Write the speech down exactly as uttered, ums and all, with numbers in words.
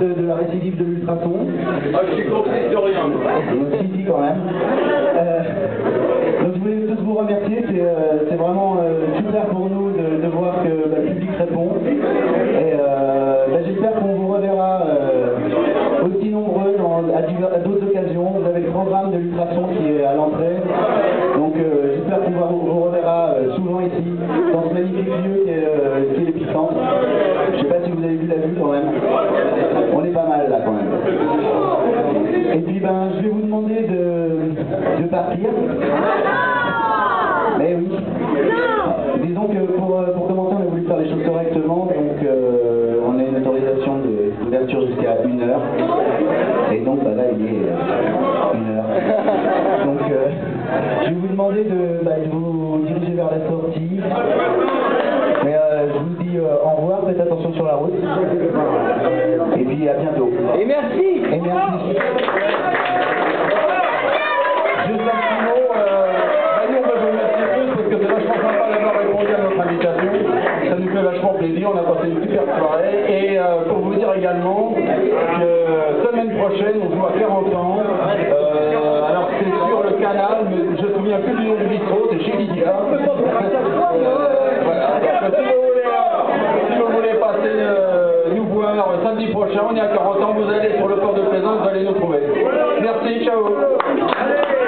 de, de la récidive de l'ultrason. Ah, je suis complice de rien. Si, si, quand même. Euh, donc je voulais tous vous remercier, c'est euh, vraiment euh, super pour nous de, de voir que bah, le public répond. Et euh, bah, j'espère qu'on vous reverra euh, aussi nombreux dans, à, à d'autres occasions. Vous avez le programme de l'ultrason qui est à l'entrée. Donc euh, j'espère qu'on vous, vous reverra euh, souvent ici, dans ce magnifique lieu qui est, euh, qui est l'Épicentre. Je sais pas si vous avez vu la vue quand même. On est pas mal là quand même. Et puis ben je vais vous demander de, de partir. Mais oui. Disons que pour, pour commencer on a voulu faire les choses correctement, donc euh, on a une autorisation d'ouverture jusqu'à une heure. Et donc bah, là il est euh, une heure. Donc euh, je vais vous demander de, bah, de vous diriger vers la sortie. Mais euh, je vous dis euh, au revoir, faites attention sur la route. Et puis à bientôt. Et merci. Et merci. Juste un petit mot, euh, bah nous on va vous remercier tous parce que c'est vachement sympa d'avoir répondu à notre invitation. Ça nous fait vachement plaisir, on a passé une super soirée. Et euh, pour vous dire également que semaine prochaine on joue à quarante ans. Euh, alors c'est sur le canal, mais je me souviens plus du nom du bistrot, c'est chez Lydia. Euh, voilà. Donc, si, vous voulez, euh, si vous voulez passer euh, nous voir euh, samedi prochain, on est à quarante ans, vous allez sur le port de Plaisance, vous allez nous trouver. Merci, ciao.